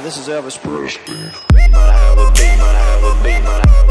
this is Elvis Presley. Might have a beat, might have a beat, might have